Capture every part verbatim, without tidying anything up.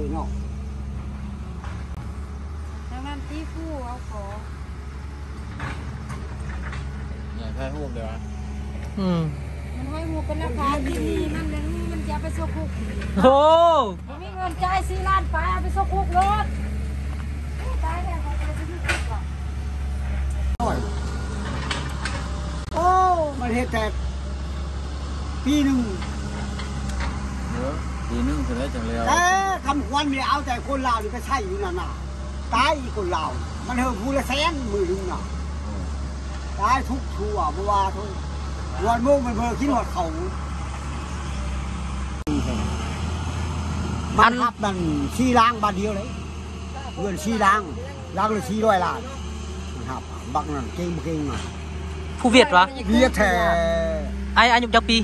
ตัวเนาะทางนั้นที่ผู้เอาขอใหญ่แค่หูเดียวอืมมันให้หูเป็นราคาที่นี่นั่นเลยมันจะไปโซคุกโอ้มันมีเงินจ่ายสี่ล้านไปไปโซคุกรถตายแล้วเขาจะไปที่คุกหรอโอ้มันเฮ็ดแต่ปีหนึ่งเออปีนึงจะได้จังแล้วแต่คำควันเนี่ยเอาแต่คนลาวนี่ก็ใช่อยู่นั่นน่ะตายอีกคนลาวมันเฮอผู้ละแสนมือหนึ่งน่ะตายทุกชั่วเมื่อวานทุกวันโมงมันเพิ่งคิดหอดเขามันรับมันชี้ล้างบาทเดียวเลยเงินชี้ล้างล้างเลยชี้ร้อยล้านครับบักนั่นเก่งเก่งอ่ะผู้เวียดวะเวียดแท้ไอ้อายุจักปี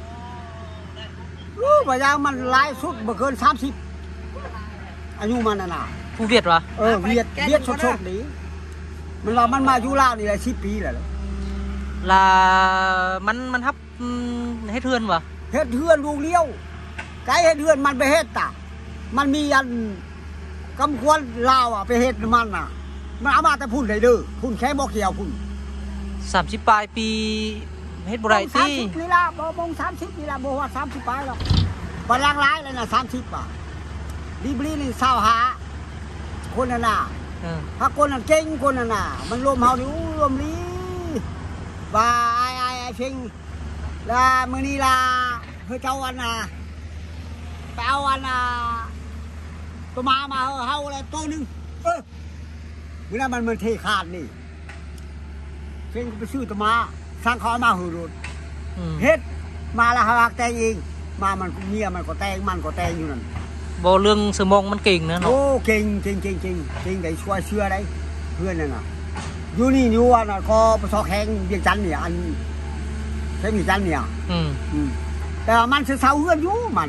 รู้ป่ะยังมันหลายสุดบ่เกินสามสิบอายุมันน่ะนะผู้เวียดวะเออเวียดเวียดสดๆนี่มันเรามันมาอยู่ลาวนี่แหละสิบปีแล้วลามันมันทับให้เทือนวะเฮ็ดเทือนลูกเลี้ยวไก่เฮ็ดเทือนมันไปเฮ็ดตะมันมีอันกำควรลาวอ่ะไปเฮ็ดมันน่ะมันเอามาแต่พุ่นได้เด้อพุ่นแค่บ่เกี่ยวพุ่นสามสิบปลายปีเฮ็ดบ่ได้ตินี่ล่ะบ่บ่สามสิบนี่ล่ะบ่ว่าสามสิบปลายหรอกบ่ล้างหลายเลยน่ะสามสิบอ่ะดิบลีนี่เศร้าหาคนน่ะน่ะเออถ้าคนนั้นเก่งคนน่ะน่ะมันรวมเฮานี่รวมลีว่าไอ้ไอ้ไอ้เพ่งล่ะมื้อนี้ล่ะเฮ้ยเจ้าวันน่ะไปเอาวันน่ะตัวมามาเฮาอะไรตัวนึงเออมื้อนั้นมันมันเทขาดนี่เพ่งไปซื้อตัวมาสร้างเขามาหือรถเฮ็ดมาละหักแต่งเองมามันเมียมันก็แต่งมันก็แต่งอยู่นั่นบ่เรื่องสมองมันเก่งนะเนาะโอ้เก่งเก่งเก่งเก่งเก่งได้ช่วยเชื่อได้เพื่อนนั่นน่ะอยู่นี่อยู่อ่ะน่ะก็ไปซอแข่งเวียงจันทน์เนี่ยอันเพ่งเวียงจันทน์เนี่ยอืมอืมแต่มันสิเซาเฮือนอยู่มัน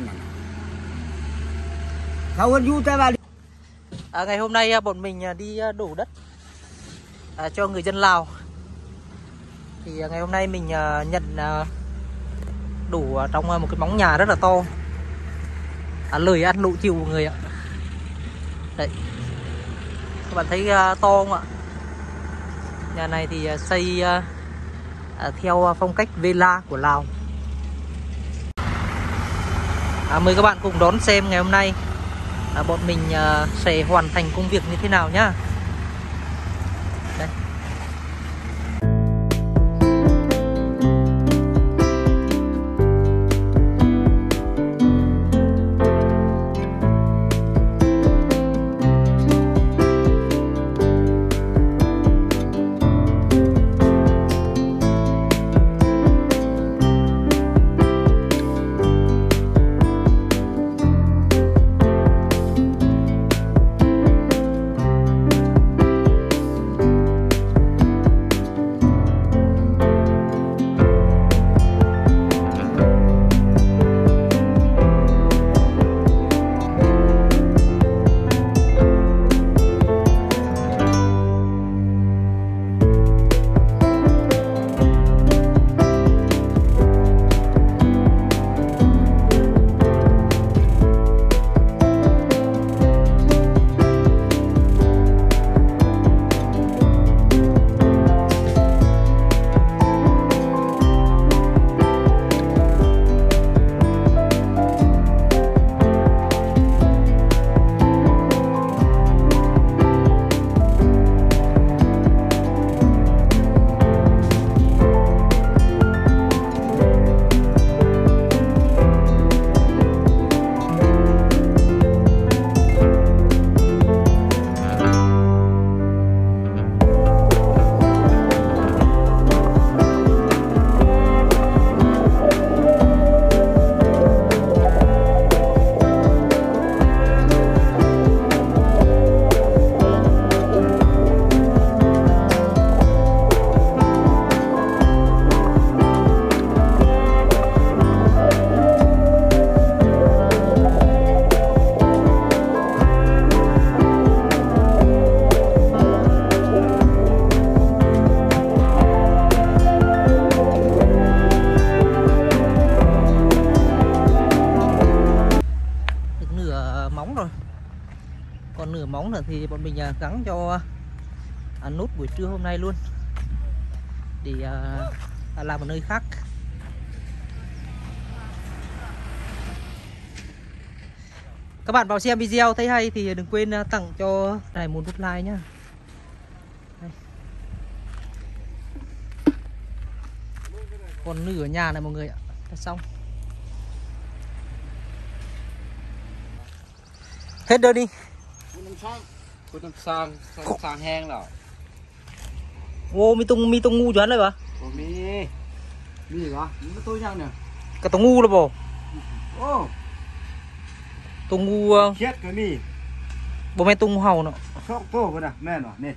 เซาเฮือนอยู่แต่ว่า à, ngày hôm nay bọn mình đi đổ đất à, cho người dân Lào. Thì ngày hôm nay mình nhận đủ trong một cái móng nhà rất là to, à, lười ăn lụ chịu mọi người ạ. Đấy, các bạn thấy to không ạ? Nhà này thì xây à, theo phong cách villa của Lào. À, mời các bạn cùng đón xem ngày hôm nay à, bọn mình à, sẽ hoàn thành công việc như thế nào nhá. Đây. Còn nửa móng nữa thì bọn mình uh, gắn cho uh, nốt buổi trưa hôm nay luôn để uh, làm ở nơi khác. Các bạn vào xem video thấy hay thì đừng quên uh, tặng cho này một nút like nhá. Đây. Còn nửa nhà này mọi người ạ, đã xong. Hết đơn đi. Cô tầm sang, sang, sang hang nào. Ô, mi tung mi tung ngu chuẩn đấy bà. Ồ, mi. Mi gì đó? Mi tôi nhau nè. Cả tung ngu đó bồ. Ô. Tung ngu. Uh, chết cái mi. Bố mẹ tung hầu nọ. Sóc tô cái nào, mẹ nó, nè.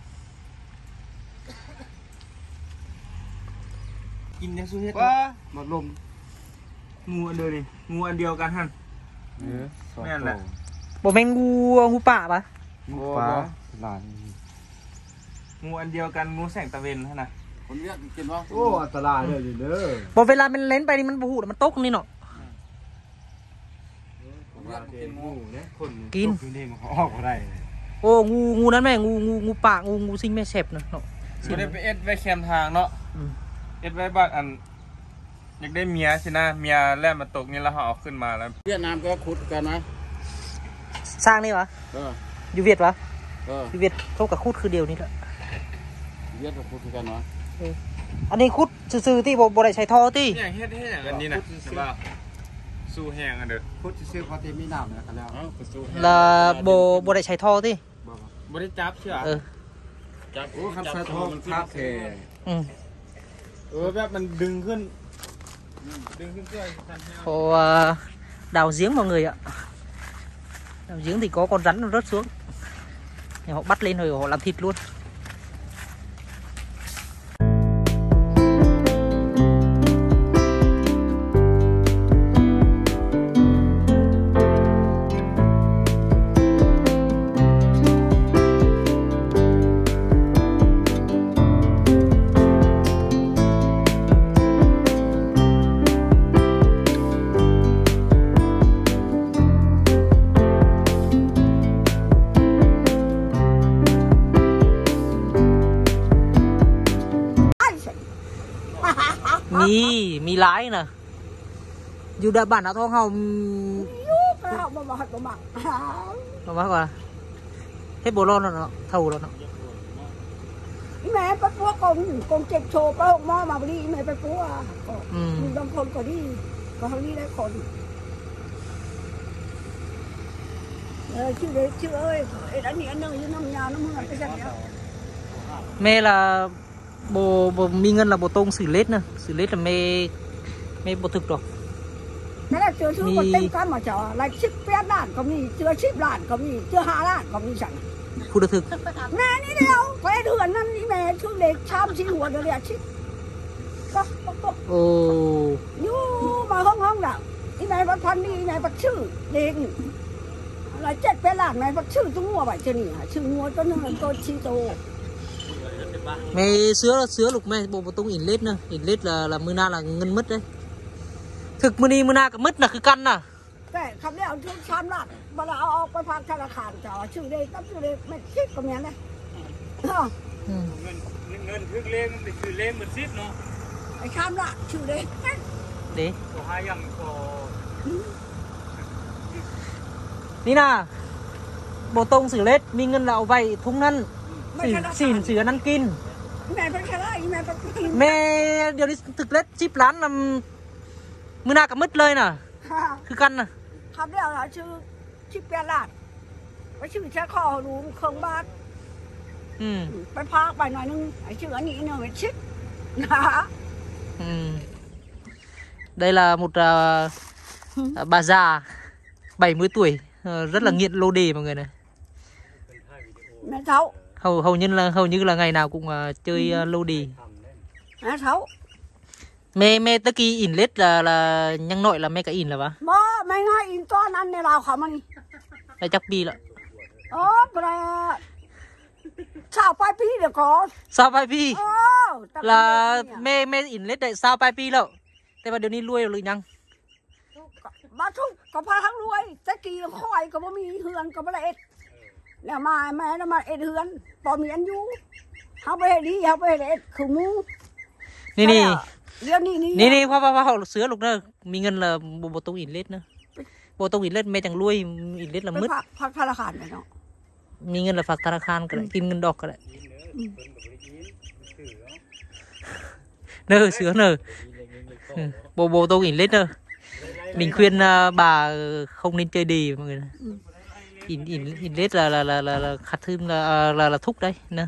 Kim nhá xuống hết Quá, một lùm. ngu ăn đời đi, ngu ăn điềuกัน หัน Ừ, mẹ lại. Bố mẹ ngu ngu pạ bà. Ngu phá. Là งูอันเดียวกันงูแสงตะเวนนะคนเรียกกินว่าโอ้อันตรายเลยเด้อ Bốเวลามันเล่นไปนี่มันบูดมันตกนี่เนาะคนเรียกกินงูเนี่ยคนกินตอยู่นี่มันออกมาได้โอ้งูงูนั้นแม่งูงูงูปะงูงูซิงแม่เสพเนาะเนาะไม่ได้ไปเอ็ดไว้แคมทางเนาะอืมเอ็ดไว้บ้านอันอยากได้เมียสินะเมียแล่มาตกนี่แล้วเขาเอาขึ้นมาแล้วเวียดนามก็ขุดกันนะสร้างนี่วะเอออยู่เวียดวะเอออยู่เวียดเขากับคุดคือเดียวนี่แหละเวียดก็ขุดกันนะอันนี้คุดซื่อๆที่บ่บ่ได้ใช้ท่อที่อย่างเฮ็ดให้อย่างอันนี้นะใช่ป่ะสู้แห้งอันเด้อขุดซื้อพอที่มีน้ำเนี่ยกันแล้วเออขุดสู้ làบ่บ่ได้ใช้ท่อที่บริจับเชื่อเออจับโอ้คันใส่ทองมันคักแท้อืมเออแบบมันดึงขึ้นดึงขึ้นเสื้อกันให้ Họ uh, đào giếng mọi người ạ. Đào giếng thì có con rắn nó rớt xuống. Thì họ bắt lên rồi họ làm thịt luôn. Mi mi lái nè. Dù đã bản đã thong hồng mà mà mà mà nó bác à. Hết bồ lon rồi nó thầu rồi nó. mẹ bắt búa con con chạy trộm bao hộp mò mà đi mẹ bắt búa à mình đôngคนก็đi có thằng đi đấyคนờ chứ đấy chứ ơi đã nhỉ nơi như năm nhà nó mưa cái gì Mê là bồ bồ mi ngân là bồ tông xử lết nè, xử lết là mê mê bồ thực rồi. thế là chưa chưa một tên con mà chở lại ship vé đạn có gì chưa ship đạn có gì chưa hạ đạn có gì chẳng Khu được thực. nè đi đâu có ai đường năm đi mẹ chứ để tham xin huột được để ship có có có Ồ. như mà không không nào đi mẹ bắt phân đi mẹ bắt chữ đến là chết vé đạn mẹ bắt chữ tôi mua vậy chứ nhỉ chữ mua cho nên là tôi chi tô Mê sứa sứa lục mê bộ bộ tung ỉn lết nè, ỉn lết là là mưa na là ngân mất đấy. Thực mưa đi mưa na cả mất là cứ căn à. cáiคำนี้เอาชื่อชั้นละเวลาเอาออกไปพักธนาคารจะเอาชื่อเลยตั้งชื่อเลยไม่คิดก็มีนะ Ừ. เงินเงินทึกเลขมันคือเลขเหมือนซิดเนาะไอ้ชั้นละชื่อเลย Đấy. ขอให้ยังพอ Ní nà. Bộ tông xử lết mi ngân là vậy thúng năn. Xỉn xỉn xỉn năn kin. แม่เป็นแค่ไรแม่เป็น Mê điều đi thực lết chip lán làm mưa na cả mất lời nè. Cứ căn nè. คำนี้เอาชื่อชิปเปียลาดไปชื่อแค่คอรูมเครื่องบ้าน Ừ. ไปพักไปหน่อยนึงไอ้ชื่ออันนี้เนยชิปนะ Ừ. Đây là một uh, bà già bảy mươi tuổi, uh, rất là nghiện lô đề mọi người này. แม่เท้า Hầu hầu như là hầu như là ngày nào cũng uh, chơi uh, lô đề. แม่เท้า Mê mê tất kỳ ỉn lết là là nhăng nội là mê cả ỉn là ba. บ่ไม่ง่ายอินต้อนนั้นในเราเขามัน Đây chắc bi lợ. โอ้ปลาชาวปลายปีเดี๋ยวก่อน Sao pai pi? โอ้ Là mê mê ỉn lết tại sao pai pi lợ. Thế mà điều ní lui rồi nhăng. บ้าทุกก็พาทั้งรวยตะกี้คอยก็บ่มีเฮือนก็บ่ได้เอ็ดแล้วมาแม่แล้วมาเอ็ดเฮือนปอมีอันอยู่เขาไปดีเขาไปเอ็ดคือมูนี่นี่เรื่องนี้นี่นี่นี่พ่อพ่อพ่อเสือลูกเนอะมีเงินละโบโบตรงอินเล็ดเนอะโบตรงอินเล็ดแม่จังรวยอินเล็ดละไปมืดพักพักธนาคารเลยเนาะมีเงินละฝากธนาคารก็ได้กินเงินดอกก็ได้เนอะเสือเนอะโบโบtông in lết nữa mình khuyên uh, bà không nên chơi đi mọi người in in in lết là là là là, là khát thơm là là là thúc đấy nè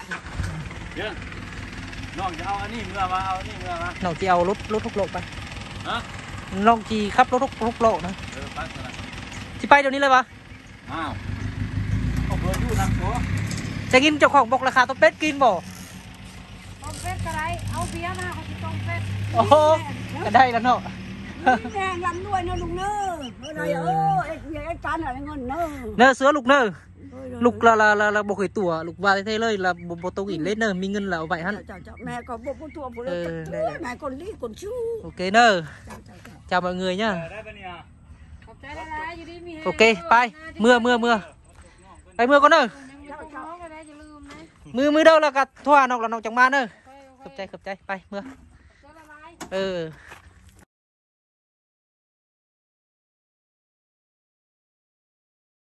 น้องจะเอาอันนี้เมื่อมาเอาอันนี้เมื่อมาน้องจีเอารถรถทุกโลไปฮะน้องจีขับรถทุกทุกโลนะเออไปกันนะจีไปเดี๋ยวนี้เลยปะอ้าวเอาเบอร์อยู่ทางตัวจะกินเจ้าของบอกราคาต้มเป็ดกินบ่ต้มเป็ดก็ได้เอาเบียร์มาเขาจะต้มเป็ดโอ้โหก็ได้แล้วเนาะแดงลำด้วยนะลุงเนอะอะไรเออเอ็ดเอ็ดการอะไรเงินเนอะเนอะเสือลูกเนอะลูกlà là là là bộ khởi tủa lục vào thếเลยlà bộ bộ tông in lết nè mình ngân là vậy hắn แม่ก็บอกตัวผมเลยแม่คนรีคนชู้ ok nè chào mọi người nhá ได้ปะเนี่ยขอบใจหลายๆอยู่ดีมี ok bye mưa mưa mưaไปmưa con ơi มือมือเด้อแล้วก็ทั่วน้องแล้วน้องจังมาเด้อขอบใจขอบใจไปเมื่อเออ